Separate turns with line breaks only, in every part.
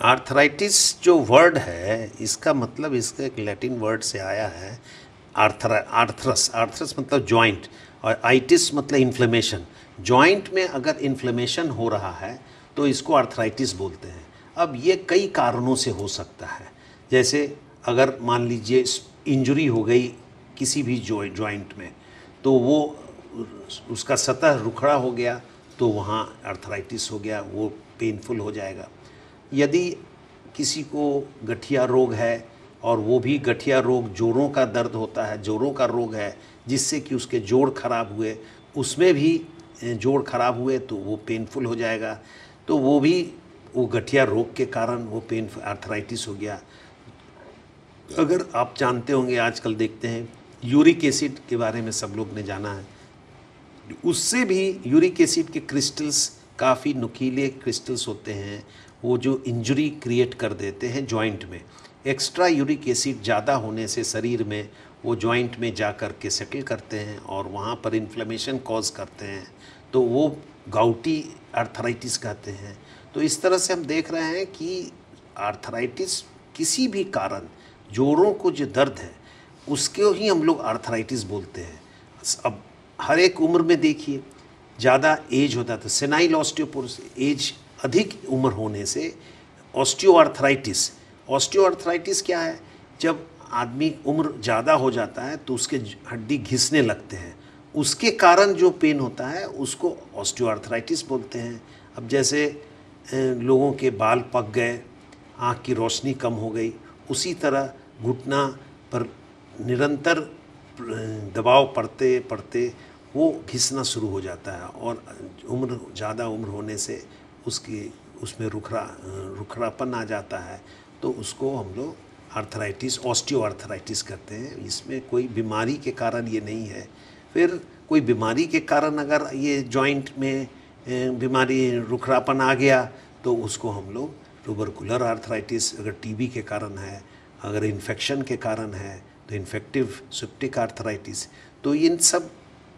Arthritis जो word है इसका मतलब इसका एक लैटिन वर्ड से आया है आर्थरस। आर्थरस मतलब जॉइंट और आइटिस मतलब इन्फ्लेमेशन। जॉइंट में अगर इन्फ्लेमेशन हो रहा है तो इसको आर्थराइटिस बोलते हैं। अब ये कई कारणों से हो सकता है, जैसे अगर मान लीजिए इंजरी हो गई किसी भी जॉइंट में तो वो उसका सतह रुखड़ा हो गया तो वहाँ आर्थराइटिस हो गया, वो पेनफुल हो जाएगा। यदि किसी को गठिया रोग है और वो भी गठिया रोग जोड़ों का दर्द होता है, जोड़ों का रोग है जिससे कि उसके जोड़ खराब हुए, उसमें भी जोड़ खराब हुए तो वो पेनफुल हो जाएगा, तो वो भी वो गठिया रोग के कारण वो पेनफुल आर्थराइटिस हो गया। अगर आप जानते होंगे आजकल देखते हैं यूरिक एसिड के बारे में सब लोग ने जाना है, उससे भी यूरिक एसिड के क्रिस्टल्स काफ़ी नुकीले क्रिस्टल्स होते हैं, वो जो इंजरी क्रिएट कर देते हैं जॉइंट में। एक्स्ट्रा यूरिक एसिड ज़्यादा होने से शरीर में वो जॉइंट में जा कर के सेटल करते हैं और वहाँ पर इन्फ्लेमेशन कॉज करते हैं, तो वो गाउटी आर्थराइटिस कहते हैं। तो इस तरह से हम देख रहे हैं कि आर्थराइटिस किसी भी कारण जोड़ों को जो दर्द है उसको ही हम लोग आर्थराइटिस बोलते हैं। अब हर एक उम्र में देखिए ज़्यादा एज होता है तो सेनाइल ऑस्टियोपोरोसिस, एज अधिक उम्र होने से ऑस्टियोआर्थराइटिस। ऑस्टियोआर्थराइटिस क्या है? जब आदमी उम्र ज़्यादा हो जाता है तो उसके हड्डी घिसने लगते हैं, उसके कारण जो पेन होता है उसको ऑस्टियोआर्थराइटिस बोलते हैं। अब जैसे लोगों के बाल पक गए, आँख की रोशनी कम हो गई, उसी तरह घुटना पर निरंतर दबाव पड़ते पड़ते वो घिसना शुरू हो जाता है और उम्र ज़्यादा उम्र होने से उसमें रुखरापन आ जाता है, तो उसको हम लोग आर्थराइटिस ऑस्टियोआर्थराइटिस कहते हैं। इसमें कोई बीमारी के कारण ये नहीं है। फिर कोई बीमारी के कारण अगर ये जॉइंट में बीमारी रुखरापन आ गया तो उसको हम लोग ट्यूबरकुलर आर्थराइटिस, अगर टीबी के कारण है, अगर इन्फेक्शन के कारण है तो इन्फेक्टिव सिप्टिक आर्थराइटिस। तो इन सब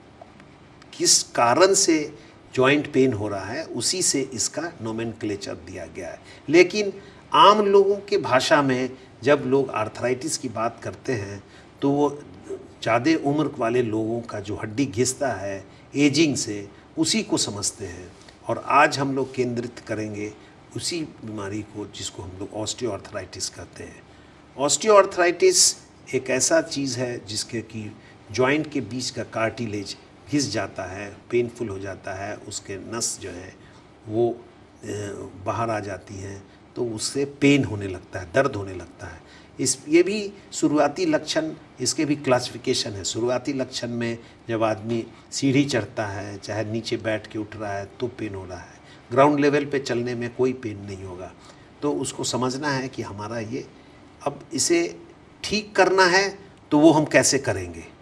किस कारण से जॉइंट पेन हो रहा है उसी से इसका नोमेनक्लेचर दिया गया है। लेकिन आम लोगों के भाषा में जब लोग आर्थराइटिस की बात करते हैं तो वो ज़्यादा उम्र वाले लोगों का जो हड्डी घिसता है एजिंग से, उसी को समझते हैं। और आज हम लोग केंद्रित करेंगे उसी बीमारी को जिसको हम लोग ऑस्टियोआर्थराइटिस कहते हैं। ऑस्टियोआर्थराइटिस एक ऐसा चीज़ है जिसके कि जॉइंट के बीच का कार्टिलेज घिस जाता है, पेनफुल हो जाता है, उसके नस जो है वो बाहर आ जाती हैं, तो उससे पेन होने लगता है, दर्द होने लगता है। ये भी शुरुआती लक्षण, इसके भी क्लासिफिकेशन है। शुरुआती लक्षण में जब आदमी सीढ़ी चढ़ता है, चाहे नीचे बैठ के उठ रहा है तो पेन हो रहा है, ग्राउंड लेवल पे चलने में कोई पेन नहीं होगा, तो उसको समझना है कि हमारा ये, अब इसे ठीक करना है तो वो हम कैसे करेंगे।